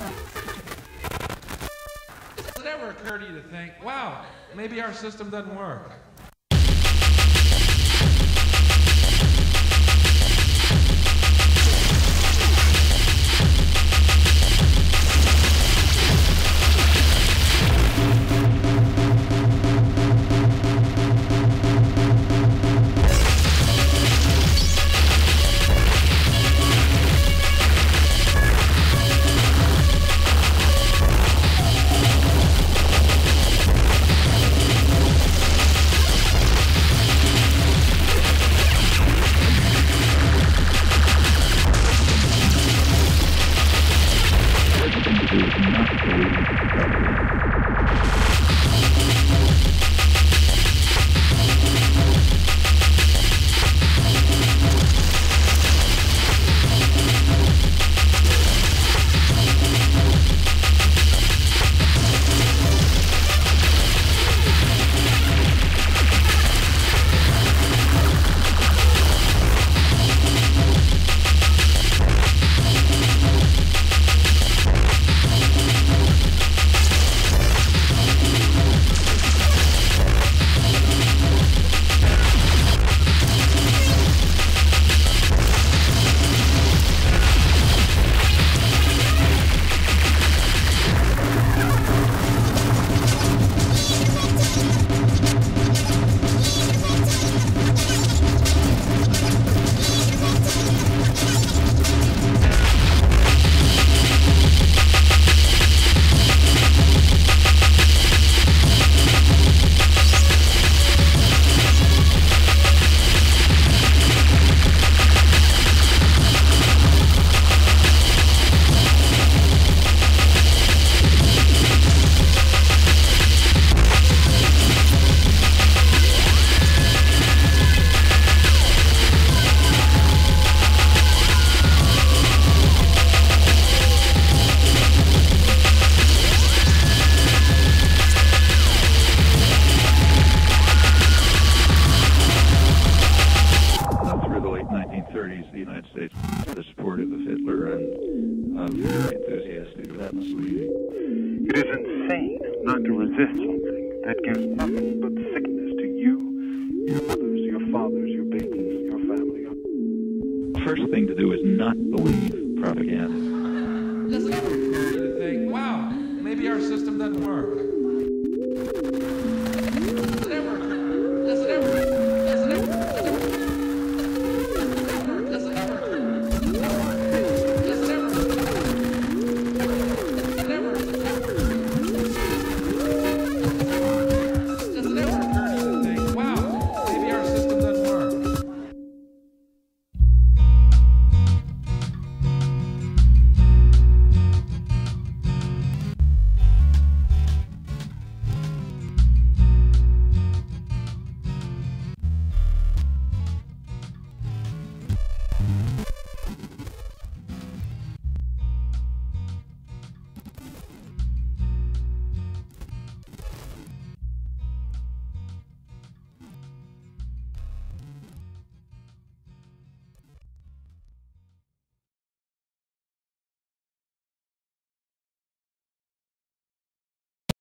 Does it ever occur to you to think, wow, maybe our system doesn't work? The United States was supportive of Hitler and very enthusiastic of that Mussolini. It is insane not to resist something that gives nothing but sickness to you, your mothers, your fathers, your babies, your family. The first thing to do is not believe propaganda. Does it ever occur to you to think, wow, maybe our system doesn't work? Does it ever